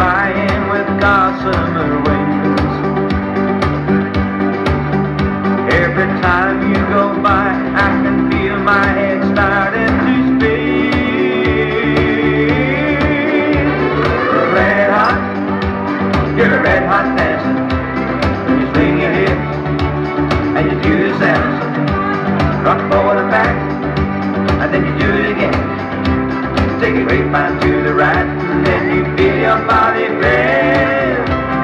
flying with gossamer wings. Every time you go by, I can feel my head starting to spin. Red hot, you're a red hot dancer. When you swing your hips and you do the salsa, rock forward and back, and then you do it again. Take a grapevine to the right, and then you feel your body bend.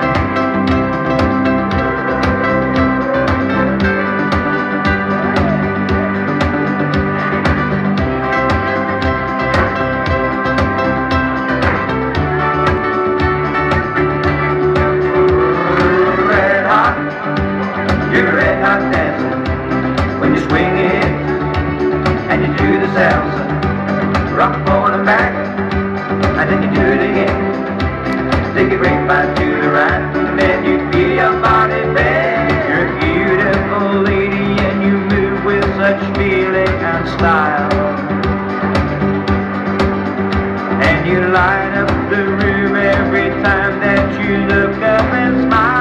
Red hot, you're a red hot dancer. When you swing your hips and you do the salsa, rock forward and back, and then you do it again. Take a grapevine to the right, and then you feel your body bend. You're a beautiful lady, and you move with such feeling and style. And you light up the room every time that you look up and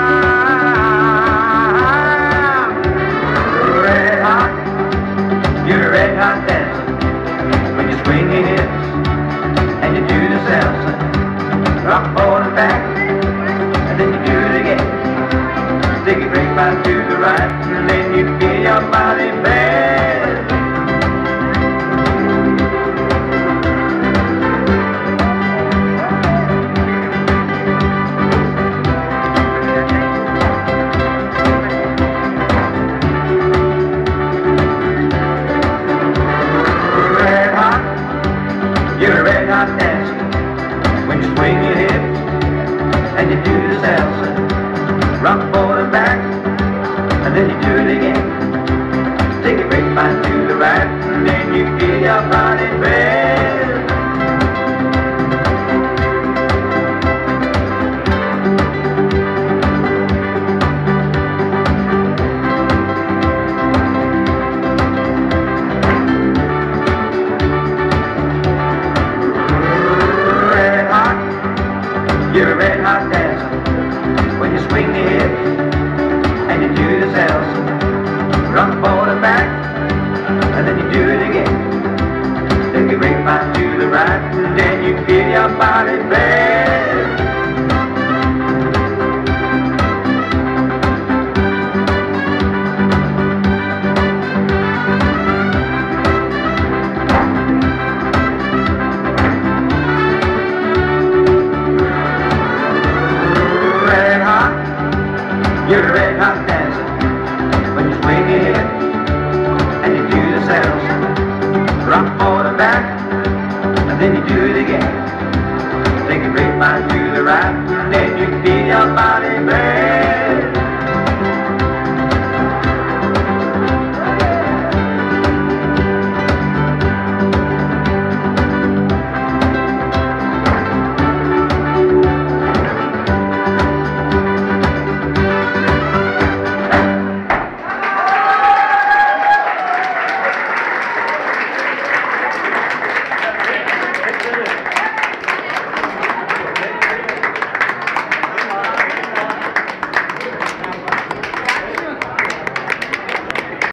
smile. Red hot, you're a red hot dancer. When you swing your hips and you do the salsa, rock forward and back, and then you do it again. Take a grapevine to the right, and then you feel your body bend. Red hot, you're a red hot dancer. When you swing your hips and you do the salsa, rock forward and back, and then you do it again. Take a grapevine to the right, and then you feel your body bend. Red hot, you're a red hot dancer. When you swing your hips and you do the salsa, rock forward and back, and then you do it again. Take a grapevine to the right, and then you feel your body bend. Red hot, you're a red hot dancer. When you swing your hips and you do the salsa, rock forward and back, and then you do it again. Take a grapevine to the right, and then you feel